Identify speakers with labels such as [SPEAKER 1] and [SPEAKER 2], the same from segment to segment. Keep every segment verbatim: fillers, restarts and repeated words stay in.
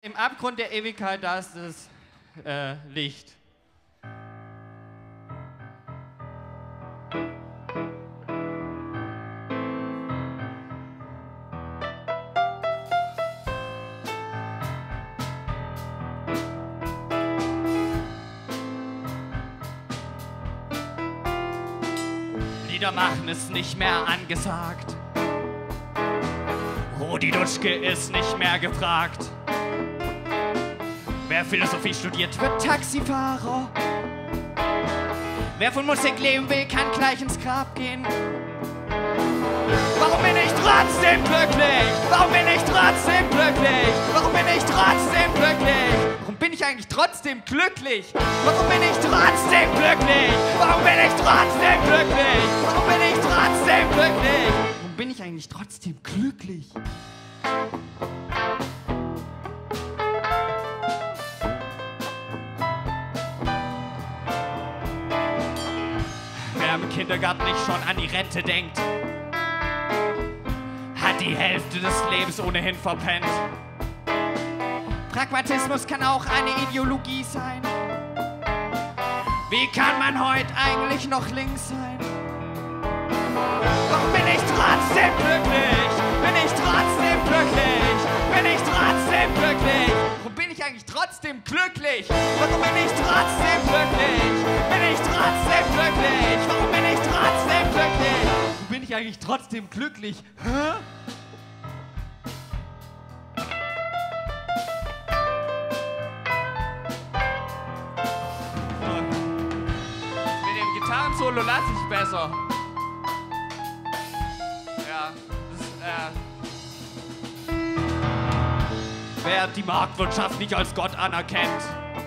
[SPEAKER 1] Im Abgrund der Ewigkeit, da ist das äh, Licht. Lieder machen ist nicht mehr angesagt. Rudi Dutschke ist nicht mehr gefragt. Wer Philosophie studiert, wird Taxifahrer. Wer von Musik leben will, kann gleich ins Grab gehen. Warum bin ich trotzdem glücklich? Warum bin ich trotzdem glücklich? Warum bin ich trotzdem glücklich? Warum bin ich eigentlich trotzdem glücklich? Warum bin ich trotzdem glücklich? Warum bin ich trotzdem glücklich? Warum bin ich trotzdem glücklich? Warum bin ich eigentlich trotzdem glücklich? Wer im Kindergarten nicht schon an die Rente denkt, hat die Hälfte des Lebens ohnehin verpennt. Pragmatismus kann auch eine Ideologie sein. Wie kann man heute eigentlich noch links sein? Warum bin ich trotzdem glücklich? Bin ich trotzdem glücklich? Bin ich trotzdem glücklich? Warum bin ich eigentlich trotzdem glücklich? Warum bin ich trotzdem glücklich? Bin ich trotzdem glücklich? Warum bin ich trotzdem glücklich? Warum bin ich eigentlich trotzdem glücklich? Hä? Gitarrensolo lasse ich besser. Ja, das, äh. Wer die Marktwirtschaft nicht als Gott anerkennt,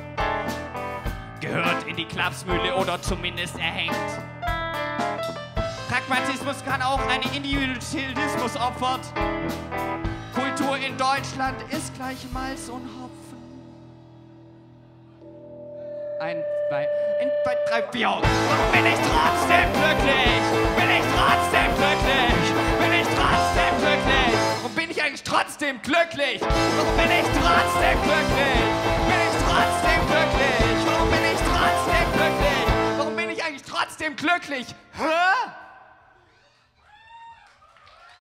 [SPEAKER 1] gehört in die Klapsmühle oder zumindest erhängt. Pragmatismus kann auch einen Individualismus opfert. Kultur in Deutschland ist gleich Malz und Hopfen. Ein, zwei, ein, zwei, drei, vier. Warum bin ich trotzdem glücklich? Bin ich trotzdem glücklich? Bin ich trotzdem glücklich? Warum bin ich eigentlich trotzdem glücklich? Warum bin ich trotzdem glücklich? Bin ich trotzdem glücklich? Warum bin ich trotzdem glücklich? Warum bin ich eigentlich trotzdem glücklich? Hä?